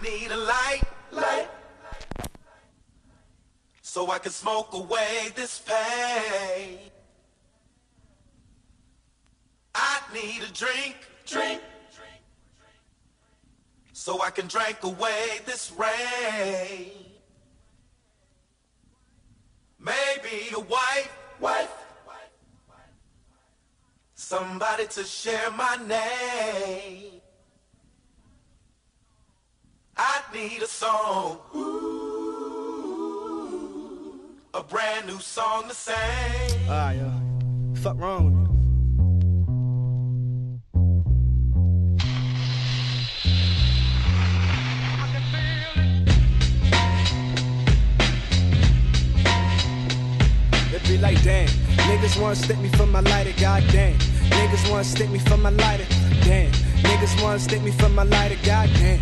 need a light, so I can smoke away this pain. I need a drink, so I can drink away this rain. Maybe a wife, somebody to share my name. I need a song, a brand new song to sing. Yeah. Fuck wrong with me? It be like, damn, niggas wanna stick me for my lighter, goddamn. Niggas wanna stick me for my lighter, damn. Niggas wanna stick me for my lighter, goddamn.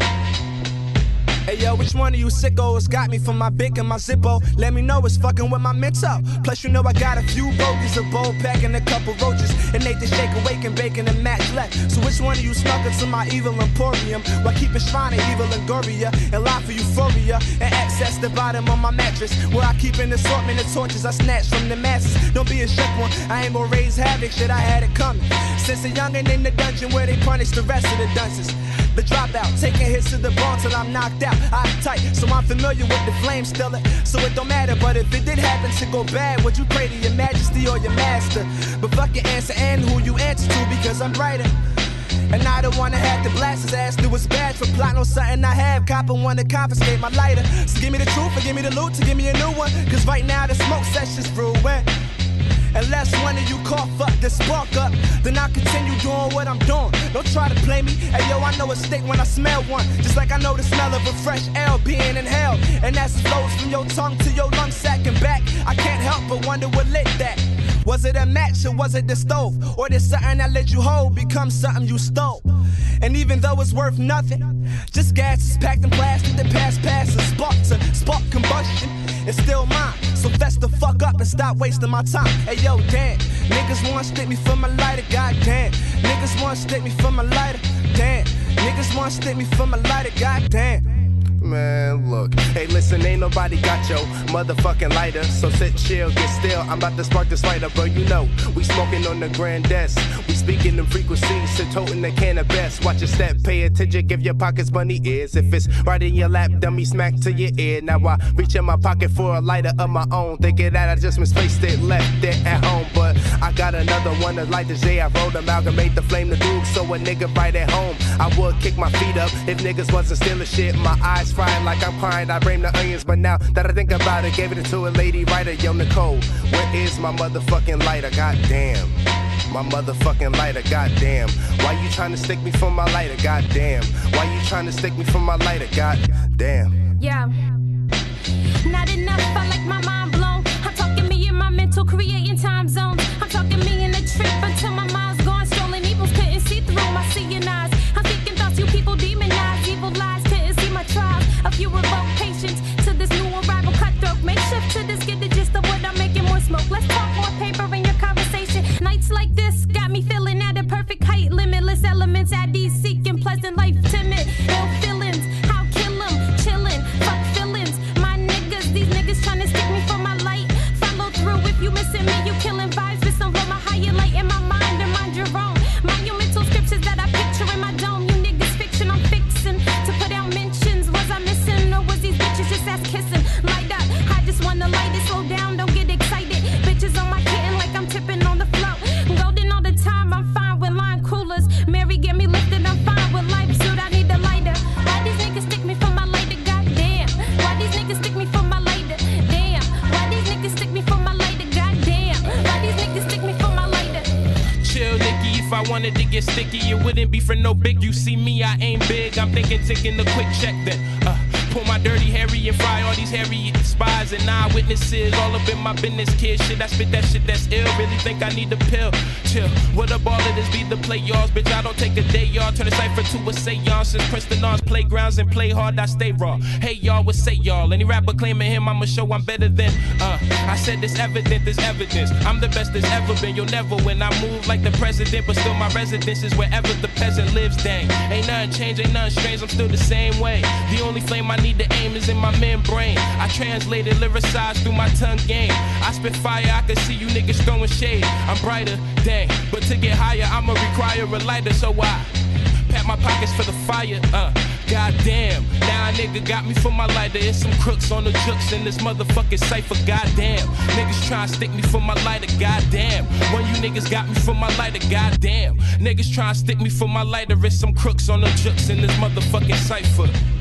Hey yo, which one of you sickos got me from my Bic and my Zippo? Let me know it's fucking with my mental. Plus you know I got a few bogeys, a bowl pack and a couple roaches, and Nathan Shake awake and bacon and match left. So which one of you snuck into my evil emporium while keeping shrine of evil and goria and lie for euphoria and access the bottom of my mattress where I keep an assortment of torches I snatch from the masses. Don't be a shook one, I ain't gonna raise havoc, shit I had it coming. Since a youngin' in the dungeon where they punish the rest of the dunces. The dropout, taking hits to the bone till I'm knocked out. I'm tight, so I'm familiar with the flame stiller. So it don't matter, but if it did happen to go bad, would you pray to your majesty or your master? But fuck your answer and who you answer to, because I'm brighter. And I don't wanna have to blast his ass through his badge for plotting on something I have. Copper wanna confiscate my lighter. So give me the truth or give me the loot to give me a new one. Cause right now the smoke session's brewing. Unless one of you cough up the spark up, then I'll continue doing what I'm doing. Don't try to play me. Hey yo, I know a steak when I smell one. Just like I know the smell of a fresh L being inhaled. And as it flows from your tongue to your lung sack and back, I can't help but wonder what lit that. Was it a match or was it the stove? Or did something that let you hold become something you stole? And even though it's worth nothing, just gas is packed in plastic that pass and spark combustion. It's still mine, so fess the fuck up and stop wasting my time. Hey yo, damn, niggas wanna stick me for my lighter, goddamn. Niggas wanna stick me for my lighter, damn. Niggas wanna stick me for my lighter, goddamn. Man, look, hey listen, ain't nobody got your motherfucking lighter, so sit chill, get still, I'm about to spark this lighter, bro, you know, we smoking on the grand desk, we speaking in frequencies, so toting the cannabis, watch your step, pay attention, give your pockets bunny ears, if it's right in your lap, dummy smack to your ear, now I reach in my pocket for a lighter of my own, thinking that I just misplaced it, left it at home, but I got another one to light the J, I rolled amalgamate the flame to do, so a nigga right at home, I would kick my feet up, if niggas wasn't stealing shit, my eyes frying like I'm crying, I blame the onions, but now that I think about it, gave it to a lady writer, yo Nicole, where is my motherfucking lighter, goddamn, my motherfucking lighter, goddamn, why you trying to stick me for my lighter, goddamn, why you trying to stick me for my lighter, goddamn. Yeah, not enough, I like my mind blown, I'm talking me in my mental, creating time zones, I'm talking me in the trip until my mind's gone, strolling evils couldn't see through my seeing eyes, I'm thinking thoughts you people demonize, evil lies couldn't see my trials. A few revoke patience to this new arrival cutthroat. Make shift to this, get the gist of what I'm making more smoke. Let's talk more paper in your conversation. Nights like this got me feeling at a perfect height. Limitless elements, IDs seeking pleasant life. Timid, ill feelings, how kill 'em, chillin', fuck feelings. My niggas, these niggas trying to stick me for my light. Follow through if you missing me, you killing vibes with some from a higher light in my mind and mind your own. Monumental scriptures that I picture in my dome. You niggas fiction, I'm fixing to put out mentions. Was I missing or was these bitches just ass kissing? Light up, I just wanna light it, slow down, don't get excited. Bitches on my kitten like I'm tipping on the float. Golden all the time, I'm fine with lime coolers. Mary get me lifted, I'm fine with life suit, I need a lighter. Why these niggas stick me for my lighter, goddamn? Why these niggas stick me for my lighter, damn? Why these niggas stick me for my lighter, goddamn? Why these niggas stick me for my lighter? Chill, Nicky, if I wanted to get sticky, it wouldn't be for no big. You see me, I ain't big, I'm thinking taking a quick check then. pull my dirty Harry and fry all these hairy spies and eyewitnesses all up in my business, kid. Shit, I spit that shit that's ill. Really think I need a pill? Chill. What up, all of this be the play y'all, bitch. I don't take a day, y'all. Turn the cipher to a seance. Since Princeton Arms playgrounds and play hard, I stay raw. Hey y'all, what say y'all? Any rapper claiming him, I'ma show I'm better than. I said this evident, this evidence. I'm the best there's ever been. You'll never win. I move like the president, but still my residence is wherever the peasant lives. Dang, ain't nothing changed, ain't nothing strange. I'm still the same way. The only flame I need to aim is in my membrane. I translated, lyricized through my tongue game. I spit fire, I can see you niggas throwing shade. I'm brighter, dang, but to get higher, I'ma require a lighter. So I pat my pockets for the fire. Goddamn, now a nigga got me for my lighter. It's some crooks on the jukes in this motherfucking cypher. Goddamn, niggas tryna stick me for my lighter. Goddamn, when you niggas got me for my lighter. Goddamn, niggas tryna stick me for my lighter. It's some crooks on the jukes in this motherfucking cypher.